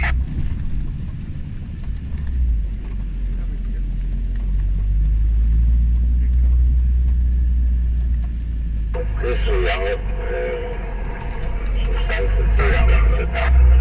这是阳，3次自阳两次大。